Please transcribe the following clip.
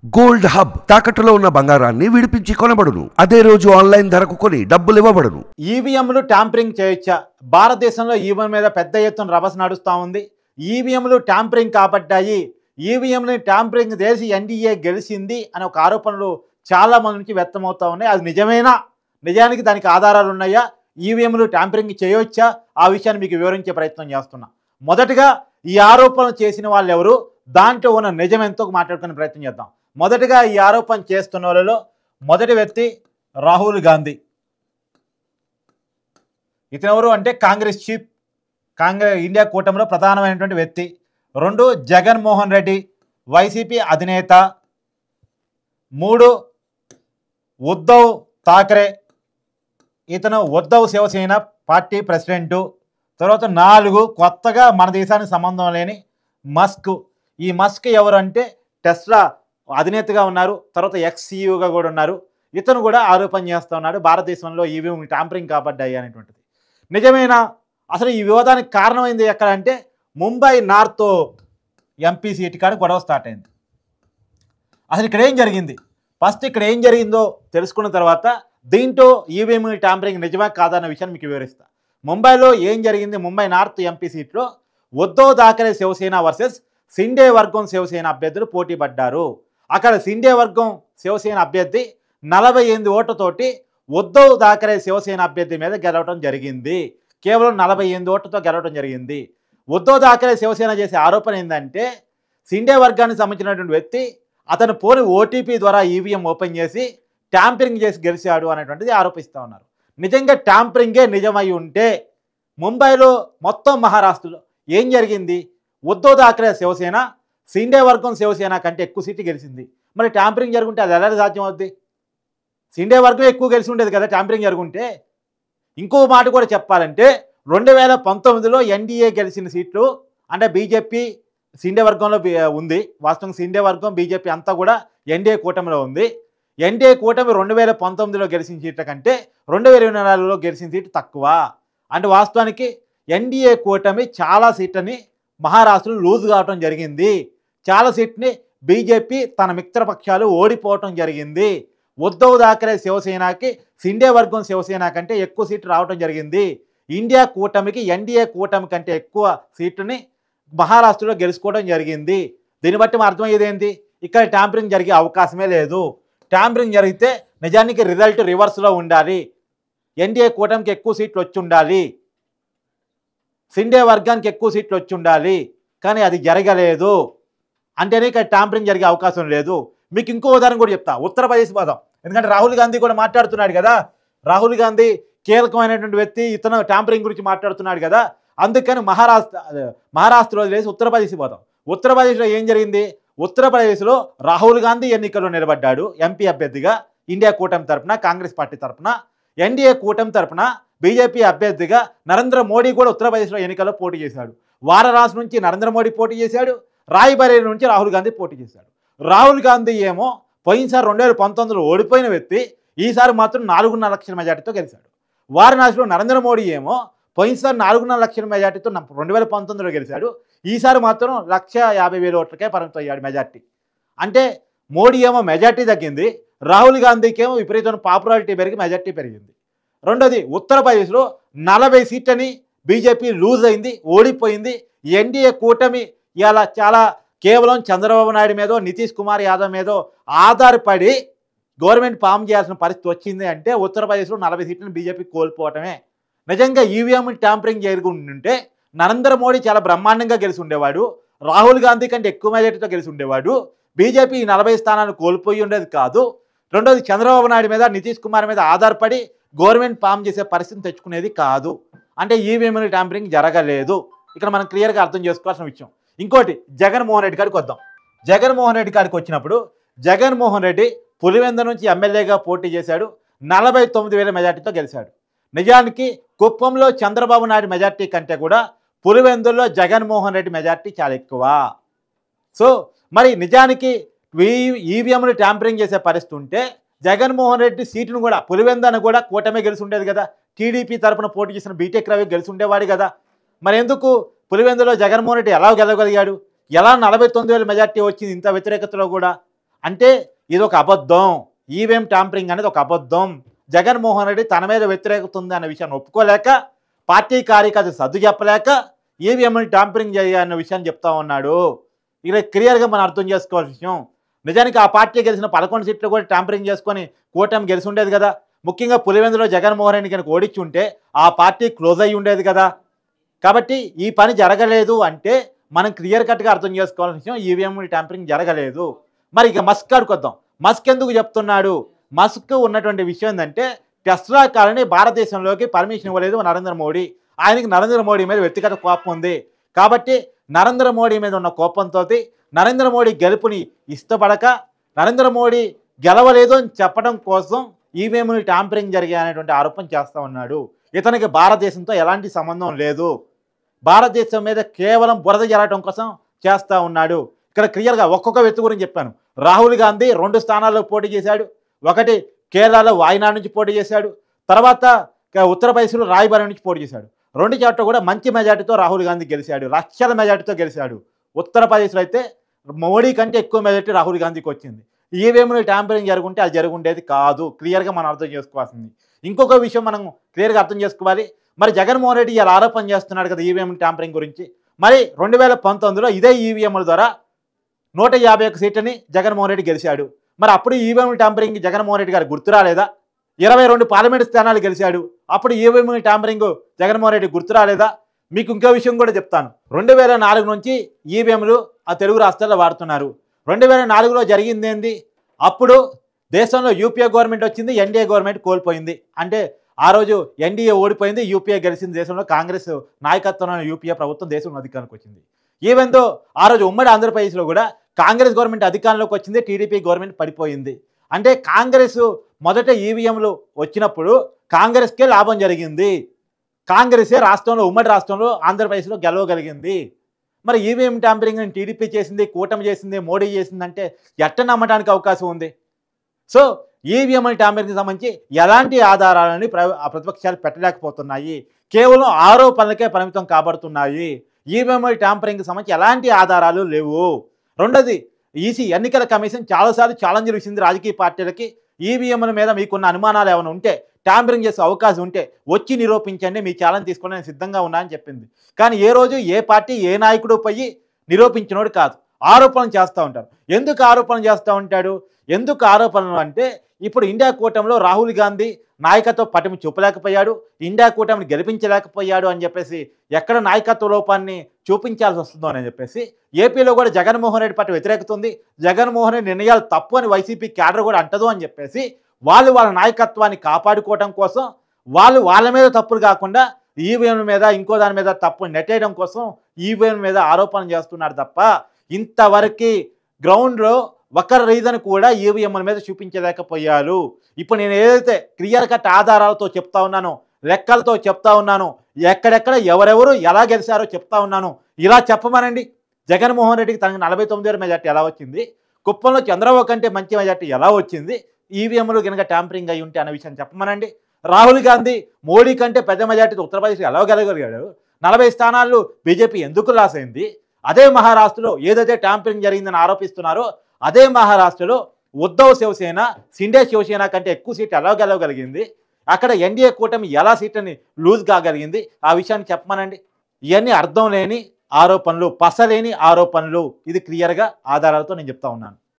Gold hub తాకట్టులో ఉన్న బంగారాన్ని విడిపించి కొనబడును. అదే రోజు ఆన్లైన్ ధరకు కొని డబ్బులు ఇవ్వబడును. ఈవీఎంలు ట్యాంపరింగ్ చేయొచ్చా? భారతదేశంలో ఈవీఎం మీద పెద్ద ఎత్తున రభస నడుస్తూ ఉంది. ఈవీఎంలు ట్యాంపరింగ్ కాబట్టాయి, ఈవీఎంని ట్యాంపరింగ్ చేసి ఎన్డీఏ గెలిచింది అనే ఒక ఆరోపణలు చాలా మంది నుంచి వ్యక్తమవుతూ ఉన్నాయి. అది నిజమేనా? నిజానికి దానికి ఆధారాలు ఉన్నాయా? ఈవీఎంలు ట్యాంపరింగ్ చేయొచ్చా? ఆ విషయాన్ని మీకు వివరించే ప్రయత్నం చేస్తున్నా. మొదటగా ఈ ఆరోపణలు చేసిన వాళ్ళు ఎవరు, దాంట్లో ఉన్న నిజమెంతో మాట్లాడుకునే ప్రయత్నం చేద్దాం. మొదటగా ఈ ఆరోపణ చేస్తున్న వాళ్ళలో మొదటి వ్యక్తి రాహుల్ గాంధీ. ఇతనెవరు అంటే కాంగ్రెస్ చీఫ్, ఇండియా కూటమిలో ప్రధానమైనటువంటి వ్యక్తి. రెండు, జగన్మోహన్ రెడ్డి, వైసీపీ అధినేత. మూడు, ఉద్ధవ్ థాకరే, ఇతను ఉద్ధవ్ శివసేన పార్టీ ప్రెసిడెంటు. తర్వాత నాలుగు, కొత్తగా మన దేశానికి సంబంధం లేని మస్క్. ఈ మస్క్ ఎవరంటే టెస్లా అధినేతగా ఉన్నారు, తర్వాత ఎక్స్సీఈఓగా కూడా ఉన్నారు. ఇతను కూడా ఆరోపణ చేస్తూ ఉన్నాడు భారతదేశంలో ఈవీఎం ట్యాంపరింగ్ కాబడ్డాయి అనేటువంటిది. నిజమేనా? అసలు ఈ వివాదానికి కారణమైంది ఎక్కడ అంటే ముంబై నార్త్ ఎంపీ సీటు కాడ గొడవ స్టార్ట్ అయింది. అసలు ఇక్కడ ఏం జరిగింది, ఫస్ట్ ఇక్కడ ఏం జరిగిందో తెలుసుకున్న తర్వాత దీంట్లో ఈవీఎం ట్యాంపరింగ్ నిజమా కాదన్న విషయాన్ని మీకు వివరిస్తా. ముంబైలో ఏం జరిగింది, ముంబై నార్త్ ఎంపీ సీట్లో ఉద్ధవ్ థాకరే శివసేన వర్సెస్ సిండే వర్గం శివసేన అభ్యర్థులు పోటీ పడ్డారు. అక్కడ సిండే వర్గం శివసేన అభ్యర్థి 48 ఓట్లతోటి ఉద్ధవ్ థాకరే శివసేన అభ్యర్థి మీద గెలవడం జరిగింది. కేవలం 48 ఓట్లతో గెలవడం జరిగింది. ఉద్ధవ్ థాకరే శివసేన చేసే ఆరోపణ ఏంటంటే సిండే వర్గానికి సంబంధించినటువంటి వ్యక్తి అతను పోని ఓటీపీ ద్వారా ఈవీఎం ఓపెన్ చేసి ట్యాంపరింగ్ చేసి గెలిచాడు అనేటువంటిది ఆరోపిస్తూ ఉన్నారు. నిజంగా ట్యాంపరింగే నిజమై ఉంటే ముంబైలో మొత్తం మహారాష్ట్రలో ఏం జరిగింది, ఉద్ధవ్ థాకరే శివసేన సిండే వర్గం శివసేన కంటే ఎక్కువ సీట్లు గెలిచింది. మరి ట్యాంపరింగ్ జరుగుంటే అది ఎలా సాధ్యం అవుద్ది? సిండే వర్గం ఎక్కువ గెలిచి ఉండేది కదా ట్యాంపరింగ్ జరుగుంటే. ఇంకో మాట కూడా చెప్పాలంటే 2019లో ఎన్డీఏ గెలిచిన సీట్లు అంటే బీజేపీ సిండే వర్గంలో ఉంది. వాస్తవంగా సిండే వర్గం బీజేపీ అంతా కూడా ఎన్డీఏ కూటమిలో ఉంది. ఎన్డీఏ కూటమి 2019లో గెలిచిన సీట్ల కంటే 2024లో గెలిచిన సీట్లు తక్కువ. అంటే వాస్తవానికి ఎన్డీఏ కూటమి చాలా సీట్లని మహారాష్ట్రలో లూజ్ కావటం జరిగింది. చాలా సీట్ని బీజేపీ తన మిత్రపక్షాలు ఓడిపోవటం జరిగింది. ఉద్ధవ్ థాకరే శివసేనకి సిండే వర్గం శివసేన కంటే ఎక్కువ సీట్లు రావటం జరిగింది. ఇండియా కూటమికి ఎన్డీఏ కూటమి కంటే ఎక్కువ సీట్లని మహారాష్ట్రలో గెలుచుకోవడం జరిగింది. దీన్ని బట్టి మనం అర్థమయ్యేది ఏంటి, ఇక్కడ ట్యాంపరింగ్ జరిగే అవకాశమే లేదు. ట్యాంపరింగ్ జరిగితే నిజానికి రిజల్ట్ రివర్స్లో ఉండాలి. ఎన్డీఏ కూటమికి ఎక్కువ సీట్లు వచ్చి ఉండాలి, సిండే వర్గానికి ఎక్కువ సీట్లు వచ్చి ఉండాలి. కానీ అది జరగలేదు. అంటేనే ఇక్కడ ట్యాంపరింగ్ జరిగే అవకాశం లేదు. మీకు ఇంకో ఉదాహరణ కూడా చెప్తా, ఉత్తరప్రదేశ్ పదం. ఎందుకంటే రాహుల్ గాంధీ కూడా మాట్లాడుతున్నాడు కదా, రాహుల్ గాంధీ కీలకమైనటువంటి వ్యక్తి, ఇతను ట్యాంపరింగ్ గురించి మాట్లాడుతున్నాడు కదా. అందుకని మహారాష్ట్రలో వదిలేసి ఉత్తరప్రదేశ్ పోదాం. ఉత్తరప్రదేశ్లో ఏం జరిగింది, ఉత్తరప్రదేశ్లో రాహుల్ గాంధీ ఎన్నికల్లో నిలబడ్డాడు ఎంపీ అభ్యర్థిగా ఇండియా కూటమి తరపున, కాంగ్రెస్ పార్టీ తరపున. ఎన్డీఏ కూటమి తరపున బీజేపీ అభ్యర్థిగా నరేంద్ర మోడీ కూడా ఉత్తరప్రదేశ్లో ఎన్నికల్లో పోటీ చేశాడు. వారణాసి నుంచి నరేంద్ర మోడీ పోటీ చేశాడు, రాయ్బరేలీ నుంచి రాహుల్ గాంధీ పోటీ చేశాడు. రాహుల్ గాంధీ ఏమో పోయినసారి 2019లో ఓడిపోయిన వ్యక్తి, ఈసారి మాత్రం 4.5 లక్షల మెజార్టీతో గెలిచాడు. వారణాసిలో నరేంద్ర మోడీ ఏమో పోయినసారి 4.5 లక్షల మెజార్టీతో 2019లో గెలిచాడు, ఈసారి మాత్రం 1,50,000 ఓట్లకే పరిమితం అయ్యాడు మెజార్టీ. అంటే మోడీ ఏమో మెజార్టీ తగ్గింది, రాహుల్ గాంధీకి ఏమో విపరీతమైన పాపులారిటీ పెరిగి మెజార్టీ పెరిగింది. రెండోది, ఉత్తరప్రదేశ్లో 40 సీట్లని బీజేపీ లూజ్ అయింది, ఓడిపోయింది. ఎన్డీఏ కూటమి ఇలా చాలా కేవలం చంద్రబాబు నాయుడు మీదో నితీష్ కుమార్ యాదవ్ మీదో ఆధారపడి గవర్నమెంట్ ఫామ్ చేయాల్సిన పరిస్థితి వచ్చింది. అంటే ఉత్తరప్రదేశ్లో 40 సీట్లను బీజేపీ కోల్పోవటమే. నిజంగా ఈవీఎం ట్యాంపరింగ్ జరుగుతుంటే నరేంద్ర మోడీ చాలా బ్రహ్మాండంగా గెలిచి ఉండేవాడు, రాహుల్ గాంధీ కంటే ఎక్కువ మెజార్టీతో గెలిచి ఉండేవాడు. బీజేపీ 40 స్థానాలు కోల్పోయి ఉండేది కాదు. రెండోది, చంద్రబాబు నాయుడు మీద నితీష్ కుమార్ మీద ఆధారపడి గవర్నమెంట్ ఫామ్ చేసే పరిస్థితిని తెచ్చుకునేది కాదు. అంటే ఈవీఎం ట్యాంపరింగ్ జరగలేదు. ఇక్కడ మనం క్లియర్గా అర్థం చేసుకోవాల్సిన విషయం. ఇంకోటి, జగన్మోహన్ రెడ్డి గారికి వద్దాం. జగన్మోహన్ రెడ్డి గారికి వచ్చినప్పుడు జగన్మోహన్ రెడ్డి పులివెంద నుంచి ఎమ్మెల్యేగా పోటీ చేశాడు, 49,000 మెజార్టీతో గెలిచాడు. నిజానికి కుప్పంలో చంద్రబాబు నాయుడు మెజార్టీ కంటే కూడా పులివెందుల్లో జగన్మోహన్ రెడ్డి మెజార్టీ చాలా ఎక్కువ. సో మరి నిజానికి ఈవీఎంలు ట్యాంపరింగ్ చేసే పరిస్థితి ఉంటే జగన్మోహన్ రెడ్డి సీటును కూడా పులివెందను కూడా కూటమే గెలిచి ఉండేది కదా. టీడీపీ తరపున పోటీ చేసిన బీటెక్ రవి గెలిచి ఉండేవాడు కదా. మరి ఎందుకు పులివెందులో జగన్మోహన్ రెడ్డి ఎలా గెలవగలిగాడు? ఎలా 49,000 మెజార్టీ వచ్చింది ఇంత వ్యతిరేకతలో కూడా? అంటే ఇది ఒక అబద్ధం. ఈవీఎం ట్యాంపరింగ్ అనేది ఒక అబద్ధం. జగన్మోహన్ రెడ్డి తన మీద వ్యతిరేకత ఉంది అన్న విషయాన్ని ఒప్పుకోలేక, పార్టీ కార్యకర్త సర్దు చెప్పలేక ఈవీఎంని ట్యాంపరింగ్ చేయాలన్న విషయాన్ని చెప్తా ఉన్నాడు. ఇలా క్లియర్గా మనం అర్థం చేసుకోవాల్సిన విషయం. నిజానికి ఆ పార్టీ గెలిచిన 11 సీట్లు కూడా ట్యాంపరింగ్ చేసుకొని కూటమి గెలిచి ఉండేది కదా. ముఖ్యంగా పులివెందులో జగన్మోహన్ రెడ్డి కనుక ఓడించి ఉంటే ఆ పార్టీ క్లోజ్ అయ్యి ఉండేది కదా. కాబట్టి ఈ పని జరగలేదు అంటే మనం క్లియర్ కట్గా అర్థం చేసుకోవాల్సిన విషయం, ఈవీఎం ట్యాంపరింగ్ జరగలేదు. మరి ఇక మస్క్ ఆడుకొద్దాం. మస్క్ ఎందుకు చెప్తున్నాడు? మస్క్ ఉన్నటువంటి విషయం ఏంటంటే, టెస్లా కాలని భారతదేశంలోకి పర్మిషన్ ఇవ్వలేదు నరేంద్ర మోడీ. ఆయనకి నరేంద్ర మోడీ మీద వ్యక్తిగత కోపం ఉంది. కాబట్టి నరేంద్ర మోడీ మీద ఉన్న కోపంతో నరేంద్ర మోడీ గెలుపుని ఇష్టపడక, నరేంద్ర మోడీ గెలవలేదు అని చెప్పడం కోసం ఈవీఎంని ట్యాంపరింగ్ జరిగాయనేటువంటి ఆరోపణ చేస్తూ ఉన్నాడు. ఇతనికి భారతదేశంతో ఎలాంటి సంబంధం లేదు. భారతదేశం మీద కేవలం బురద జరగడం కోసం చేస్తూ ఉన్నాడు. ఇక్కడ క్లియర్గా ఒక్కొక్క వ్యక్తి గురించి చెప్పాను. రాహుల్ గాంధీ 2 స్థానాల్లో పోటీ చేశాడు. ఒకటి కేరళలో వాయనాడ్ నుంచి పోటీ చేశాడు. తర్వాత ఉత్తరప్రదేశ్లో రాయ్బరేలీ నుంచి పోటీ చేశాడు. 2 చోట్ల కూడా మంచి మెజార్టీతో రాహుల్ గాంధీ గెలిచాడు. లక్షల మెజార్టీతో గెలిచాడు. ఉత్తరప్రదేశ్లో అయితే మోడీ కంటే ఎక్కువ మెజార్టీ రాహుల్ గాంధీకి వచ్చింది. ఈవీఎంలో ట్యాంపరింగ్ జరుగుంటే అది జరుగుండేది కాదు. క్లియర్గా మనం అర్థం చేసుకోవాల్సింది. ఇంకొక విషయం మనం క్లియర్గా అర్థం చేసుకోవాలి. మరి జగన్మోహన్ రెడ్డి ఇలా ఆరోపణ చేస్తున్నాడు కదా ఈవీఎం ట్యాంపరింగ్ గురించి. మరి 2019లో ఇదే ఈవీఎంల ద్వారా 151 సీట్లని జగన్మోహన్ రెడ్డి గెలిచాడు. మరి అప్పుడు ఈవీఎం ట్యాంపరింగ్ జగన్మోహన్ రెడ్డి గారు గుర్తు రాలేదా? 22 పార్లమెంటు స్థానాలు గెలిచాడు. అప్పుడు ఈవీఎం ట్యాంపరింగ్ జగన్మోహన్ రెడ్డి గుర్తు రాలేదా? మీకు ఇంకో విషయం కూడా చెప్తాను. 2004 నుంచి ఈవీఎంలు ఆ తెలుగు రాష్ట్రాల్లో వాడుతున్నారు. 2004లో జరిగింది ఏంది? అప్పుడు దేశంలో యూపీఏ గవర్నమెంట్ వచ్చింది, ఎన్డీఏ గవర్నమెంట్ కోల్పోయింది. అంటే ఆ రోజు ఎన్డీఏ ఓడిపోయింది, యూపీఏ గెలిచింది. దేశంలో కాంగ్రెస్ నాయకత్వంలో యూపీఏ ప్రభుత్వం దేశంలో అధికారానికి వచ్చింది. ఈవెన్ దో ఆ రోజు ఉమ్మడి ఆంధ్రప్రదేశ్లో కూడా కాంగ్రెస్ గవర్నమెంట్ అధికారంలోకి వచ్చింది, టీడీపీ గవర్నమెంట్ పడిపోయింది. అంటే కాంగ్రెస్ మొదట ఈవీఎంలు వచ్చినప్పుడు కాంగ్రెస్కే లాభం జరిగింది. కాంగ్రెసే రాష్ట్రంలో, ఉమ్మడి రాష్ట్రంలో ఆంధ్రప్రదేశ్లో గెలవగలిగింది. మరి ఈవీఎం ట్యాంపరింగ్ టీడీపీ చేసింది, కూటమి చేసింది, మోడీ చేసిందంటే ఎట్ట నమ్మడానికి అవకాశం ఉంది? సో ఈవీఎం ట్యాంపరింగ్కి సంబంధించి ఎలాంటి ఆధారాలని ప్రతిపక్షాలు పెట్టలేకపోతున్నాయి. కేవలం ఆరోపణలకే పరిమితం కాబడుతున్నాయి. ఈవీఎం ట్యాంపరింగ్కి సంబంధించి ఎలాంటి ఆధారాలు లేవు. రెండోది, ఈసీ ఎన్నికల కమిషన్ చాలాసార్లు ఛాలెంజ్లు ఇచ్చింది రాజకీయ పార్టీలకి. ఈవీఎంల మీద మీకున్న అనుమానాలు ఏమైనా ఉంటే, ట్యాంపరింగ్ చేసే అవకాశం ఉంటే వచ్చి నిరూపించండి, మీ ఛాలెంజ్ తీసుకొని నేను సిద్ధంగా ఉన్నానని చెప్పింది. కానీ ఏ రోజు ఏ పార్టీ ఏ నాయకుడు పోయి నిరూపించినోడు కాదు, ఆరోపణలు చేస్తూ ఉంటారు. ఎందుకు ఆరోపణలు చేస్తూ ఉంటాడు? ఎందుకు ఆరోపణలు అంటే, ఇప్పుడు ఇండియా కూటమిలో రాహుల్ గాంధీ నాయకత్వ పటిమ చూపలేకపోయాడు, ఇండియా కూటమిని గెలిపించలేకపోయాడు అని చెప్పేసి ఎక్కడ నాయకత్వ లోపాన్ని చూపించాల్సి వస్తుందో అని చెప్పేసి ఏపీలో కూడా జగన్మోహన్ రెడ్డి పట్ల వ్యతిరేకత ఉంది. జగన్మోహన్ రెడ్డి నిర్ణయాలు తప్పు అని వైసీపీ క్యాడర్ కూడా అంటదు అని చెప్పేసి వాళ్ళ నాయకత్వాన్ని కాపాడుకోవడం కోసం, వాళ్ళ మీద తప్పులు కాకుండా ఈవీఎం మీద ఇంకో దాని మీద తప్పు నెట్టేయడం కోసం ఈవీఎం మీద ఆరోపణలు చేస్తున్నారు తప్ప, ఇంతవరకు గ్రౌండ్లో ఒక రీజన్ కూడా ఈవీఎంల మీద చూపించలేకపోయారు. ఇప్పుడు నేను ఏదైతే క్లియర్ కట్ ఆధారాలతో చెప్తా ఉన్నానో, లెక్కలతో చెప్తా ఉన్నాను, ఎక్కడెక్కడ ఎవరెవరు ఎలా గెలిచారో చెప్తా ఉన్నాను. ఇలా చెప్పమనండి. జగన్మోహన్ రెడ్డికి తనకి 49 మెజార్టీ ఎలా వచ్చింది? కుప్పంలో చంద్రబాబు కంటే మంచి మెజార్టీ ఎలా వచ్చింది? ఈవీఎంలు కనుక ట్యాంపరింగ్ అయి ఉంటే అనే విషయం చెప్పమనండి. రాహుల్ గాంధీ మోడీ కంటే పెద్ద మెజార్టీతో ఉత్తరప్రదేశ్లో ఎలా గెలగలిగాడు? 40 స్థానాలు బీజేపీ ఎందుకు లాస్ అయింది? అదే మహారాష్ట్రలో ఏదైతే ట్యాంపరింగ్ జరిగిందని ఆరోపిస్తున్నారో అదే మహారాష్ట్రలో ఉద్ధవ్ శివసేన, సిండే శివసేన కంటే ఎక్కువ సీట్లు ఎలా గెలవగలిగింది? అక్కడ ఎన్డీఏ కూటమి ఎలా సీట్లని లూజ్ కాగలిగింది? ఆ విషయాన్ని చెప్పమనండి. ఇవన్నీ అర్థం లేని ఆరోపణలు, పసలేని ఆరోపణలు. ఇది క్లియర్గా ఆధారాలతో నేను చెప్తా ఉన్నాను.